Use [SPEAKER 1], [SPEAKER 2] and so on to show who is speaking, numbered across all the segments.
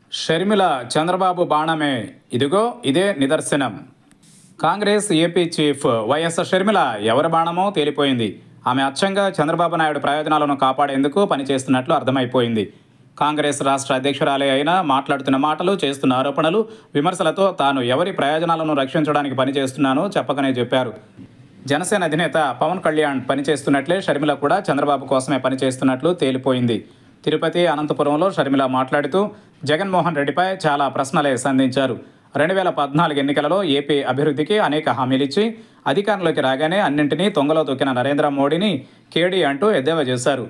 [SPEAKER 1] షర్మిల చంద్రబాబు బాణమే, ఇదిగో ఇదే నిదర్శనం. Congress AP chief YS Sharmila ఎవరి బాణమో తేలిపోయింది. ఆమె అచ్చంగా చంద్రబాబు నాయుడు ప్రయోజనాలను కాపాడేందుకు పనిచేస్తున్నట్లు అర్థమైపోయింది. కాంగ్రెస్ రాష్ట్ర అధ్యక్షురాలే అయినా మాట్లాడుతున్న మాటలు, చేస్తున్న ఆరోపణలు, విమర్శలతో తాను ఎవరి ప్రయోజనాలను రక్షించడానికి పనిచేస్తున్నానో చెప్పకనే చెప్పారు. జనసేన అధినేత పవన్ కళ్యాణ్ పనిచేస్తున్నట్లే షర్మిల కూడా చంద్రబాబు కోసమే పనిచేస్తున్నట్లు తేలిపోయింది. తిరుపతి, అనంతపురంలో షర్మిల మాట్లాడుతూ జగన్మోహన్ రెడ్డిపై చాలా ప్రశ్నలే సంధించారు. 2014 ఎన్నికలలో ఏపీ అభివృద్ధికి అనేక హామీలిచ్చి అధికారంలోకి రాగానే అన్నింటినీ తొంగలో తొక్కిన నరేంద్ర మోడీని కేడీ అంటూ ఎద్దేవా చేశారు.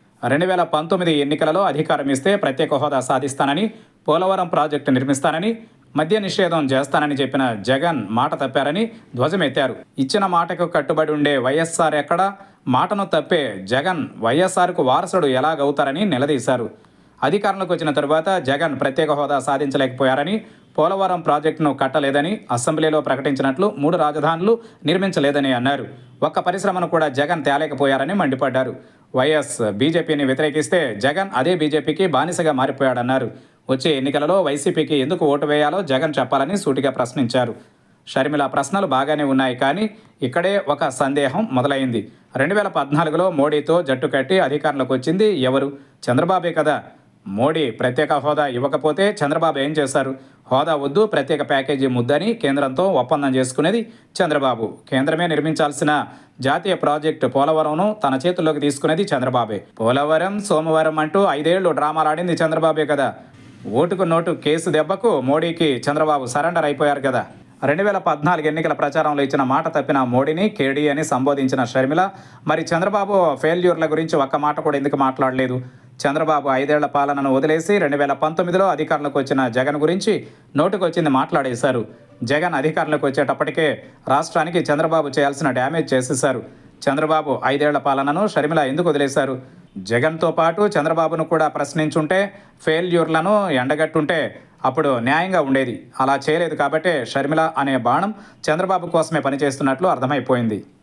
[SPEAKER 1] 2019 ఎన్నికలలో అధికారం ఇస్తే ప్రత్యేక హోదా సాధిస్తానని, పోలవరం ప్రాజెక్టు నిర్మిస్తానని, మద్య నిషేధం చేస్తానని చెప్పిన జగన్ మాట తప్పారని ధ్వజమెత్తారు. ఇచ్చిన మాటకు కట్టుబడి ఉండే వైఎస్ఆర్ ఎక్కడా, మాటను తప్పే జగన్ వైఎస్ఆర్కు వారసుడు ఎలాగవుతారని నిలదీశారు. అధికారంలోకి వచ్చిన తరువాత జగన్ ప్రత్యేక హోదా సాధించలేకపోయారని, పోలవరం ప్రాజెక్టును కట్టలేదని, అసెంబ్లీలో ప్రకటించినట్లు 3 రాజధానులు నిర్మించలేదని అన్నారు. ఒక్క పరిశ్రమను కూడా జగన్ తేలేకపోయారని మండిపడ్డారు. వైఎస్ బీజేపీని వ్యతిరేకిస్తే జగన్ అదే బీజేపీకి బానిసగా మారిపోయాడన్నారు. వచ్చే ఎన్నికలలో వైసీపీకి ఎందుకు ఓటు వేయాలో జగన్ చెప్పాలని సూటిగా ప్రశ్నించారు. షర్మిల ప్రశ్నలు బాగానే ఉన్నాయి, కానీ ఇక్కడే ఒక సందేహం మొదలైంది. 2014లో మోడీతో జట్టు కట్టి అధికారంలోకి వచ్చింది ఎవరు? చంద్రబాబే కదా. మోడీ ప్రత్యేక హోదా ఇవ్వకపోతే చంద్రబాబు ఏం చేశారు? హోదా వద్దు, ప్రత్యేక ప్యాకేజీ ముద్దని కేంద్రంతో ఒప్పందం చేసుకునేది చంద్రబాబు. కేంద్రమే నిర్మించాల్సిన జాతీయ ప్రాజెక్టు పోలవరంను తన చేతుల్లోకి తీసుకునేది చంద్రబాబే. పోలవరం, సోమవారం అంటూ 5 ఏళ్లు డ్రామాలాడింది చంద్రబాబే కదా. ఓటుకు నోటు కేసు దెబ్బకు మోడీకి చంద్రబాబు సరెండర్ అయిపోయారు కదా. 2014 ఎన్నికల ప్రచారంలో ఇచ్చిన మాట తప్పిన మోడీని కేడీ అని సంబోధించిన షర్మిల, మరి చంద్రబాబు ఫెయిల్యూర్ల గురించి ఒక్క మాట కూడా ఎందుకు మాట్లాడలేదు? చంద్రబాబు 5 ఏళ్ల పాలనను వదిలేసి 2019లో అధికారంలోకి వచ్చిన జగన్ గురించి నోటుకొచ్చింది మాట్లాడేశారు. జగన్ అధికారంలోకి వచ్చేటప్పటికే రాష్ట్రానికి చంద్రబాబు చేయాల్సిన డ్యామేజ్ చేసేశారు. చంద్రబాబు 5 ఏళ్ల పాలనను షర్మిల ఎందుకు వదిలేశారు? జగన్తో పాటు చంద్రబాబును కూడా ప్రశ్నించుంటే, ఫెయిల్యూర్లను ఎండగట్టుంటే అప్పుడు న్యాయంగా ఉండేది. అలా చేయలేదు కాబట్టే షర్మిల అనే బాణం చంద్రబాబు కోసమే పనిచేస్తున్నట్లు అర్థమైపోయింది.